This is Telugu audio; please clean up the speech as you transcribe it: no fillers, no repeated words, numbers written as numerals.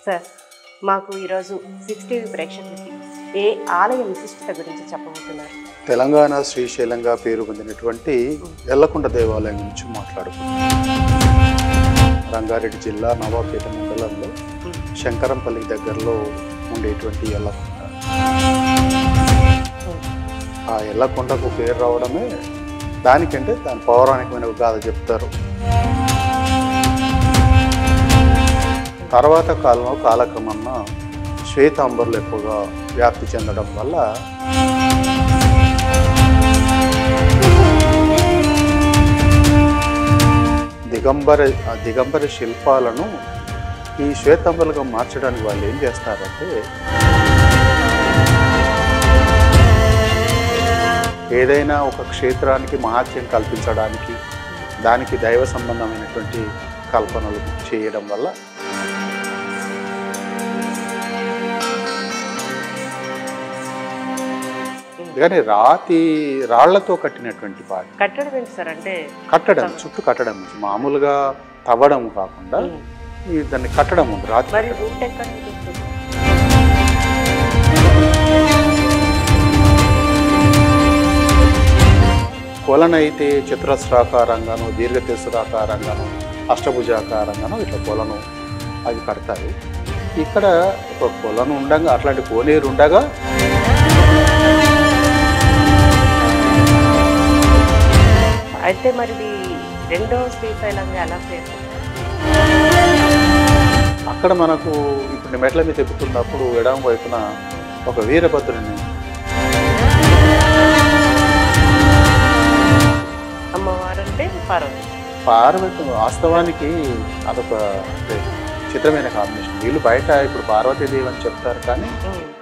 సార్, మాకు ఈరోజు 6 ప్రేక్షకులకి ఏ ఆలయ విశిష్టత గురించి చెప్పబోతున్నారు? తెలంగాణ శ్రీశైలంగా పేరు పొందినటువంటి ఎల్లకొండ దేవాలయం గురించి మాట్లాడుకుంటున్నాం. రంగారెడ్డి జిల్లా నవాపేట మండలంలో శంకరంపల్లి దగ్గరలో ఉండేటువంటి ఎల్లకొండ. ఆ ఎల్లకొండకు పేరు రావడమే దానికంటే దాని పౌరాణికమైన గాథ చెప్తారు. తర్వాత కాలంలో కాలక్రమంలో శ్వేతాంబరులు ఎక్కువగా వ్యాప్తి చెందడం వల్ల దిగంబర శిల్పాలను ఈ శ్వేతాంబరులుగా మార్చడానికి వాళ్ళు ఏం చేస్తారంటే, ఏదైనా ఒక క్షేత్రానికి మహాత్యం కల్పించడానికి దానికి దైవ సంబంధమైనటువంటి కల్పనలు చేయడం వల్ల కానీ రాళ్లతో కట్టినటువంటి బావి. కట్టడం ఏంటి సార్? అంటే కట్టడం, చుట్టూ కట్టడం, మామూలుగా తవ్వడం కాకుండా దాన్ని కట్టడం ఉంది. రాతి కొలనైతే చతురస్రాకారంగాను, దీర్ఘచతురాకారంగాను, అష్టభుజాకారంగాను ఇట్లా కొలను అవి కడతారు. ఇక్కడ ఒక కొలను ఉండగా, అట్లాంటి కోనేరు ఉండగా అయితే మరి రెండో శ్రీశైలంగా ఎలా పేరు? అక్కడ మనకు ఇప్పుడు మెట్ల మీద ఎక్కుతున్నప్పుడు ఎడమ వైపున ఒక వీరభద్రుని, అమ్మవారు అంటే పార్వతి. వాస్తవానికి అదొక చిత్రమైన కాంబినేషన్. వీళ్ళు బయట ఇప్పుడు పార్వతీదేవి అని చెప్తారు, కానీ